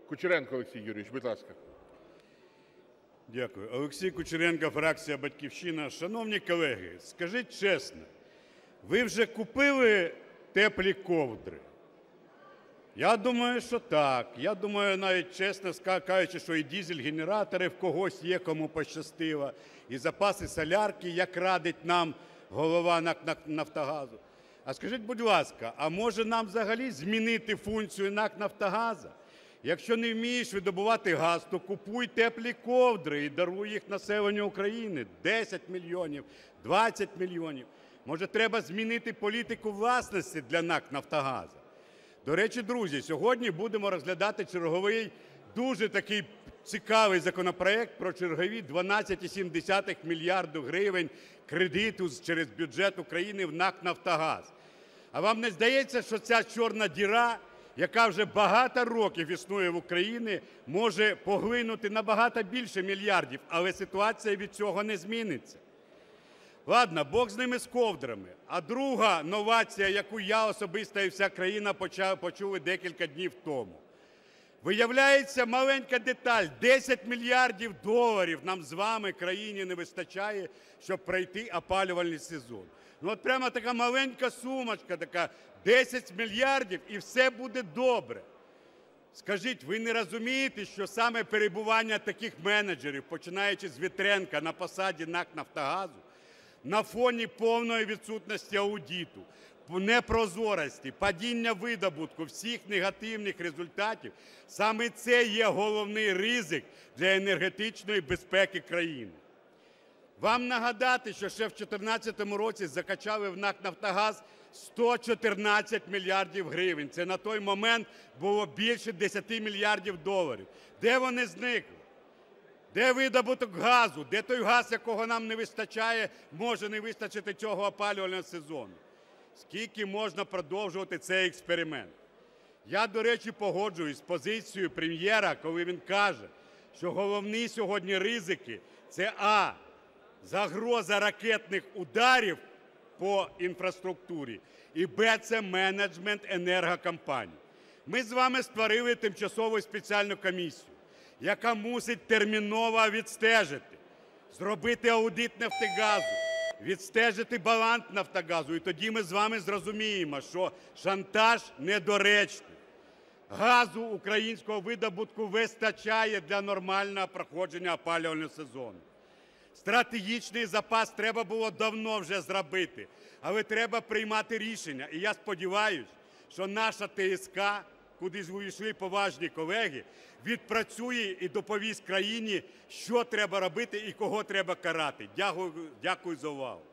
Кучеренко Олексій Юрійович, будь ласка. Дякую. Олексій Кучеренко, фракція "Батьківщина". Шановні колеги, скажіть чесно, ви вже купили теплі ковдри? Я думаю, що так. Я думаю, навіть чесно кажучи, що і дизель-генератори в когось є, кому пощастило, і запаси солярки, як радить нам голова НАК "Нафтогазу". А скажіть, будь ласка, а може нам взагалі змінити функцію НАК "Нафтогазу"? Якщо не вмієш видобувати газ, то купуй теплі ковдри і даруй їх населенню України. 10 мільйонів, 20 мільйонів. Може, треба змінити політику власності для НАК "Нафтогазу"? До речі, друзі, сьогодні будемо розглядати черговий дуже такий цікавий законопроект про чергові 12,7 мільярда гривень кредиту через бюджет України в НАК "Нафтогаз". А вам не здається, що ця чорна діра, яка вже багато років існує в Україні, може поглинути набагато більше мільярдів, але ситуація від цього не зміниться? Ладно, Бог з ними, з ковдрами. А друга новація, яку я особисто і вся країна почули декілька днів тому. Виявляється, маленька деталь – 10 мільярдів доларів нам з вами, країні, не вистачає, щоб пройти опалювальний сезон. Ну от прямо така маленька сумочка, така 10 мільярдів, і все буде добре. Скажіть, ви не розумієте, що саме перебування таких менеджерів, починаючи з Вітренка на посаді НАК "Нафтогазу", на фоні повної відсутності аудиту, непрозорості, падіння видобутку, всіх негативних результатів, саме це є головний ризик для енергетичної безпеки країни. Вам нагадати, що ще в 2014 році закачали в НАК "Нафтогаз" 114 мільярдів гривень. Це на той момент було більше 10 мільярдів доларів. Де вони зникли? Де видобуток газу? Де той газ, якого нам не вистачає, може не вистачити цього опалювального сезону? Скільки можна продовжувати цей експеримент? Я, до речі, погоджуюсь з позицією Прем'єра, коли він каже, що головні сьогодні ризики – це а) загроза ракетних ударів по інфраструктурі, і б) це менеджмент енергокомпаній. Ми з вами створили тимчасову спеціальну комісію, яка мусить терміново відстежити, зробити аудит "Нафтогазу", відстежити баланс "Нафтогазу", і тоді ми з вами зрозуміємо, що шантаж недоречний. Газу українського видобутку вистачає для нормального проходження опалювального сезону. Стратегічний запас треба було давно вже зробити, але треба приймати рішення. І я сподіваюся, що наша ТСК, куди увійшли поважні колеги, відпрацює і доповість країні, що треба робити і кого треба карати. Дякую за увагу.